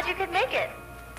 you could make it.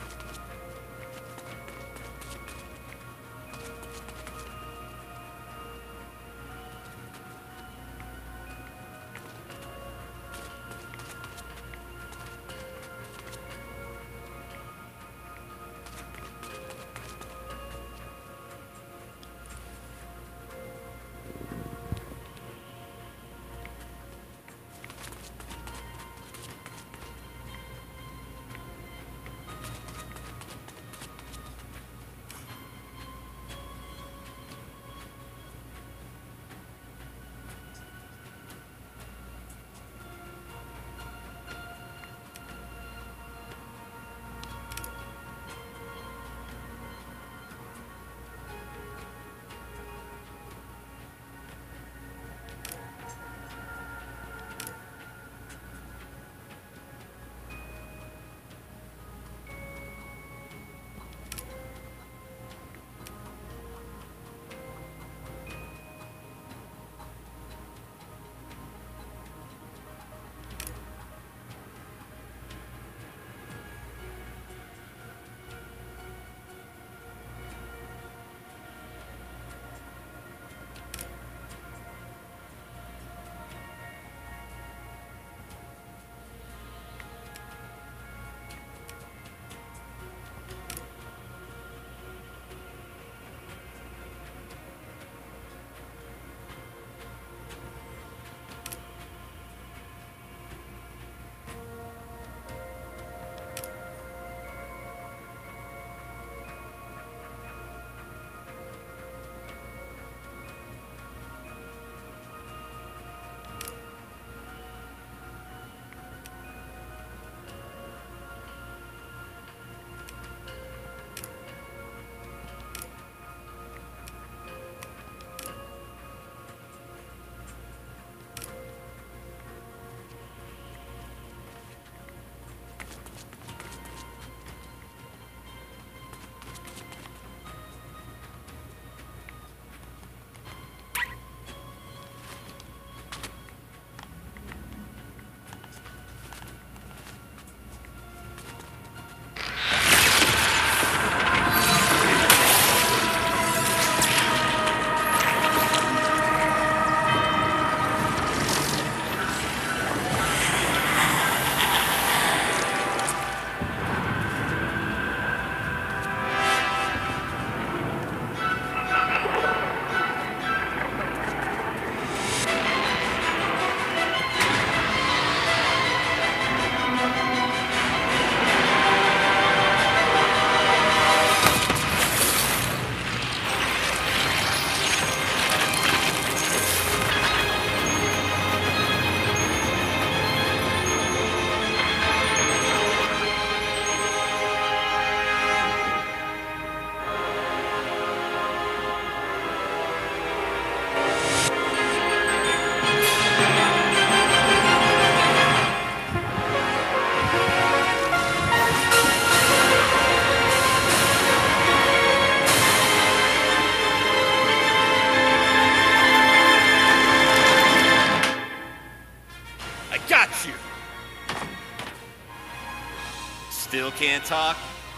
Still can't talk?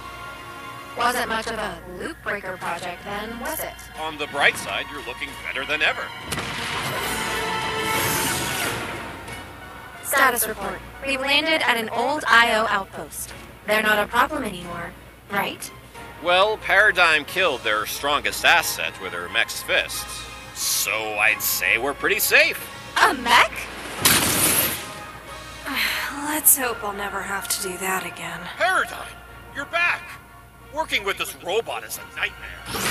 Wasn't much of a loop breaker project then, was it? On the bright side, you're looking better than ever. Status report. We've landed at an old IO outpost. They're not a problem anymore, right? Well, Paradigm killed their strongest asset with her mech's fists. So I'd say we're pretty safe. A mech? Let's hope I'll never have to do that again. Paradigm, you're back! Working with this robot is a nightmare.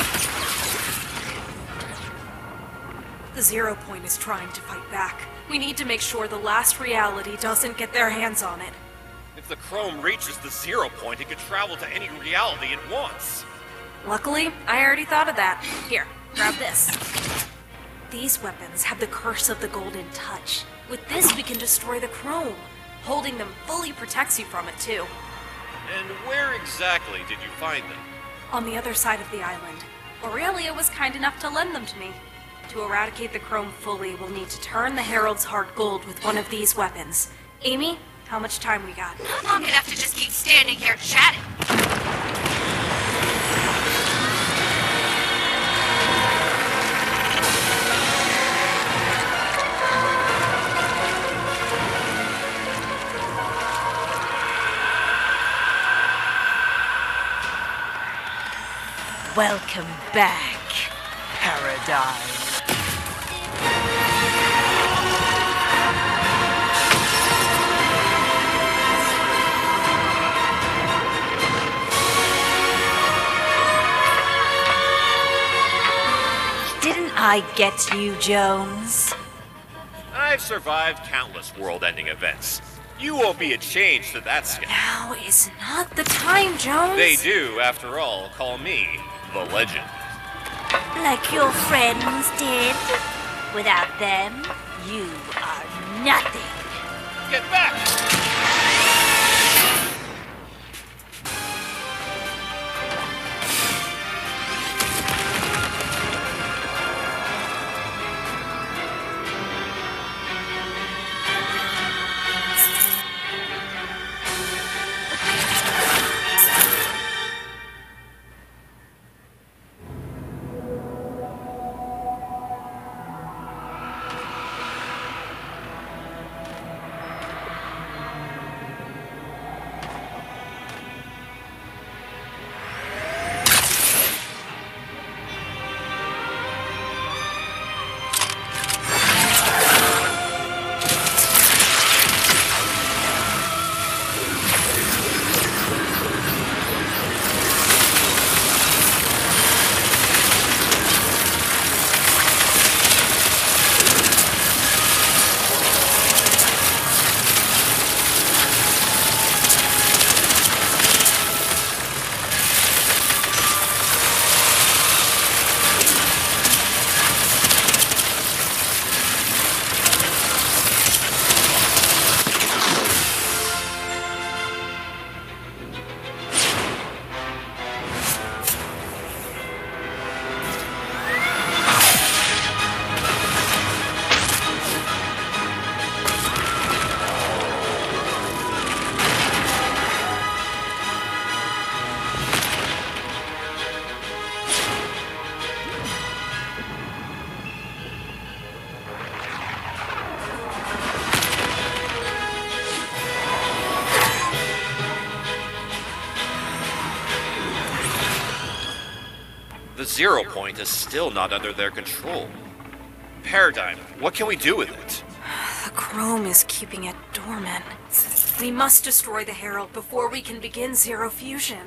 The Zero Point is trying to fight back. We need to make sure the last reality doesn't get their hands on it. If the Chrome reaches the Zero Point, it could travel to any reality it wants. Luckily, I already thought of that. Here, grab this. These weapons have the curse of the Golden Touch. With this, we can destroy the Chrome. Holding them fully protects you from it, too. And where exactly did you find them? On the other side of the island. Aurelia was kind enough to lend them to me. To eradicate the Chrome fully, we'll need to turn the Herald's heart gold with one of these weapons. Amy, how much time we got? Not long enough to just keep standing here chatting. Welcome back, Paradigm. Didn't I get you, Jones? I've survived countless world-ending events. You won't be a change to that scale. Now is not the time, Jones. They do, after all, call me the Legend. Like your friends did. Without them, you are nothing. Get back! The Zero Point is still not under their control. Paradigm, what can we do with it? The Chrome is keeping it dormant. We must destroy the Herald before we can begin Zero Fusion.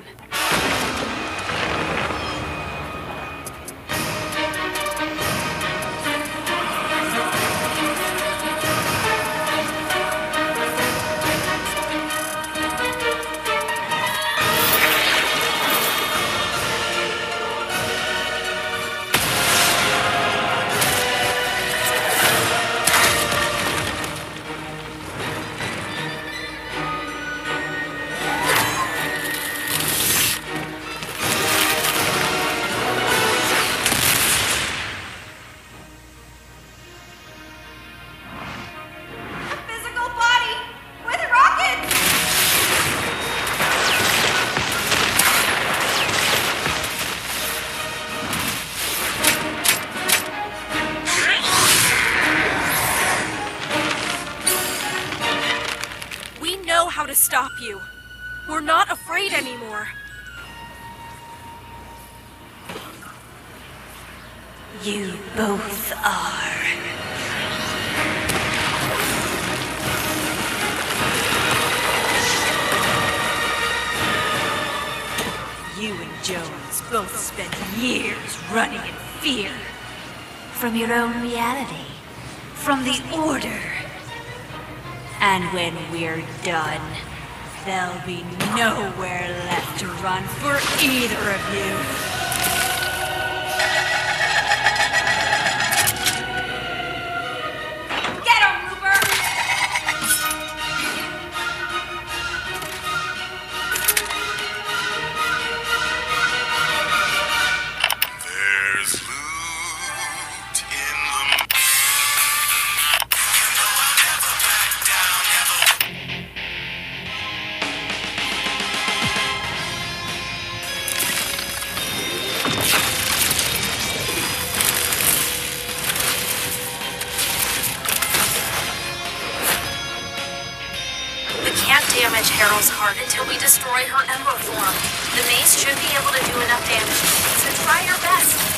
How to stop you. We're not afraid anymore. You both are. You and Jones both spent years running in fear. From your own reality. From the Order. And when we're done, there'll be nowhere left to run for either of you. damage Harrow's heart until we destroy her Ember form. The mace should be able to do enough damage, so try your best.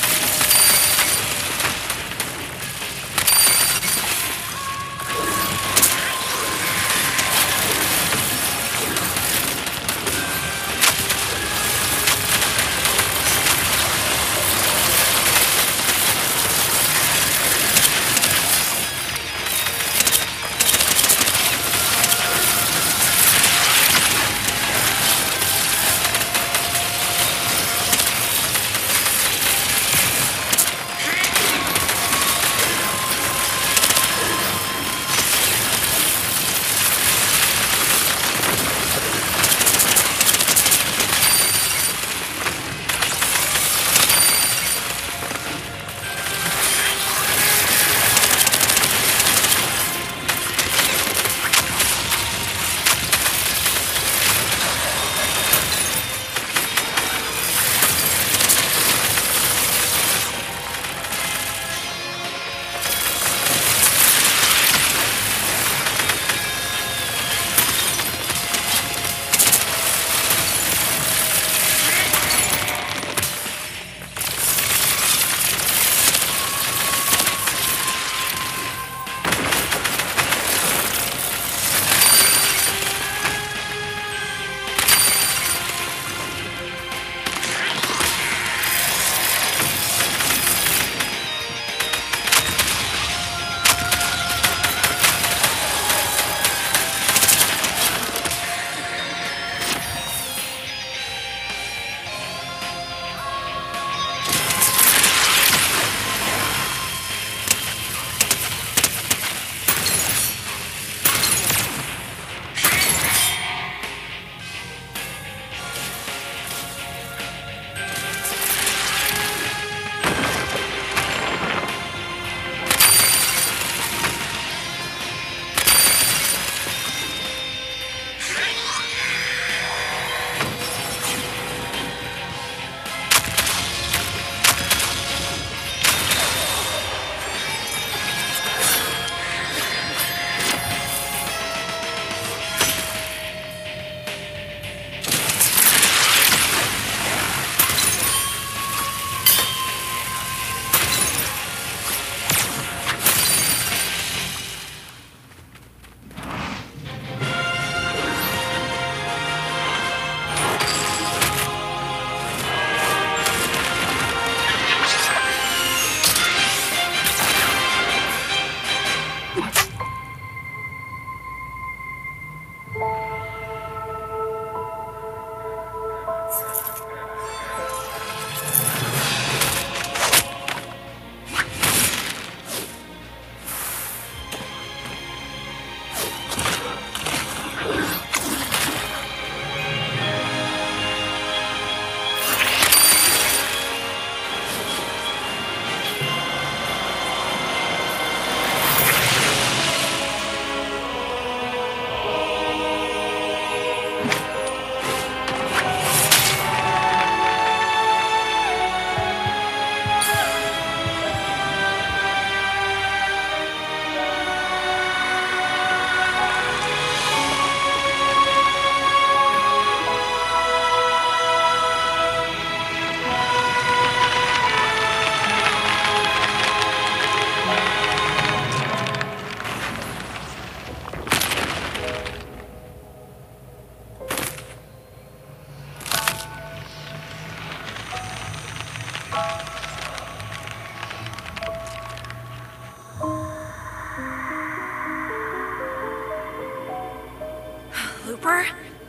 Looper?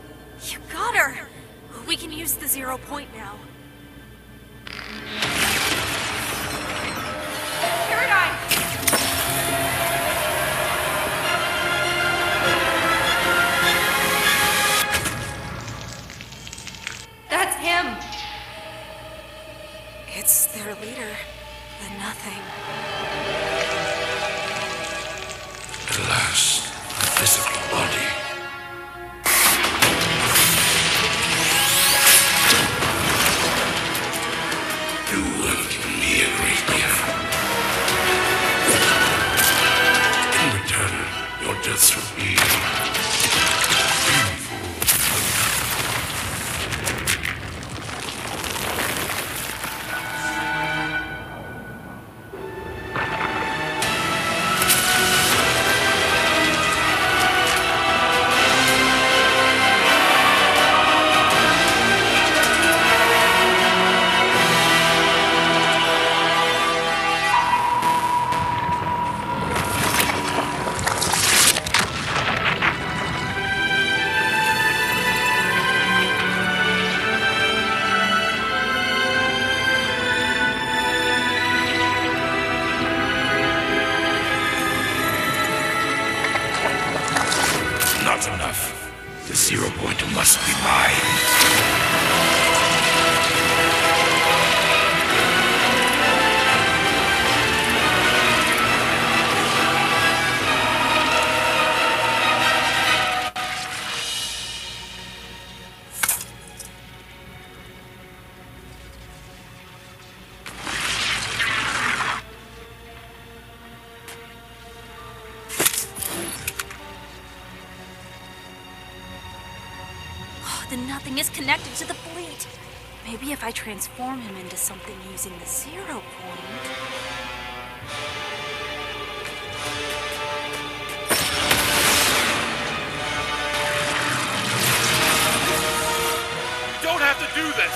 You got her! We can use the 0 point now. Paradigm! That's him! It's their leader, the Nothing. At last, a physical body. You have given me a great gift. In return, your deaths will be Zero Point must be mine. Then nothing is connected to the fleet. Maybe if I transform him into something using the 0 point... You don't have to do this!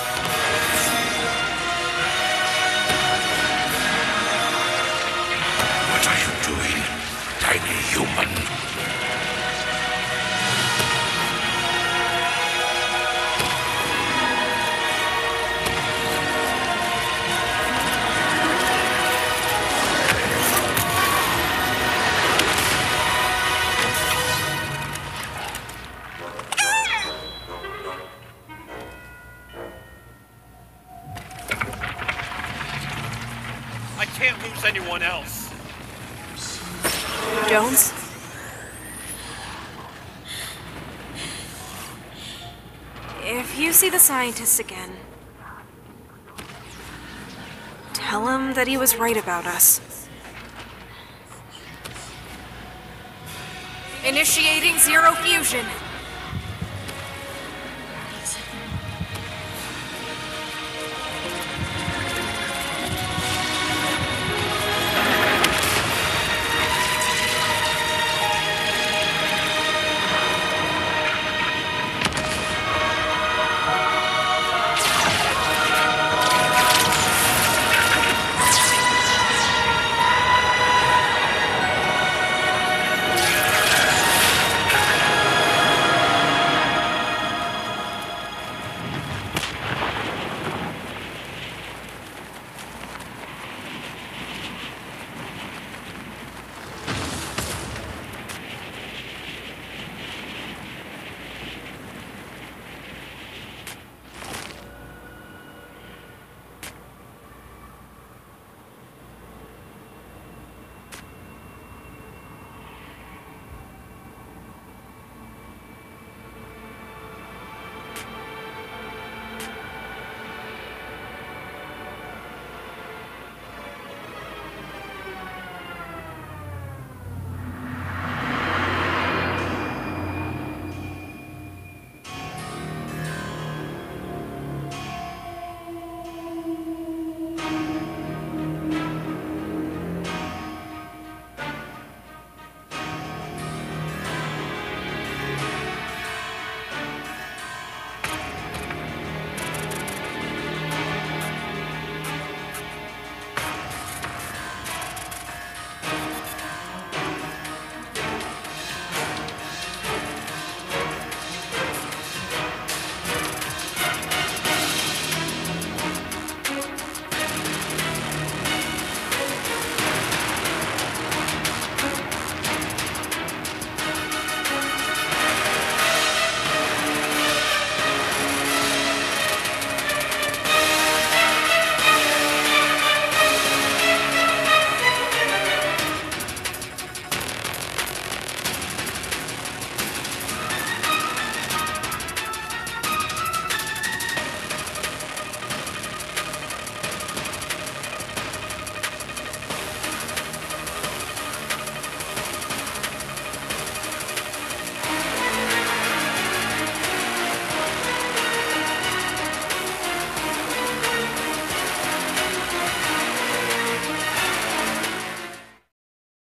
What are you doing, tiny human? I can't lose anyone else. Jones? If you see the scientist again, tell him that he was right about us. Initiating 0 fusion.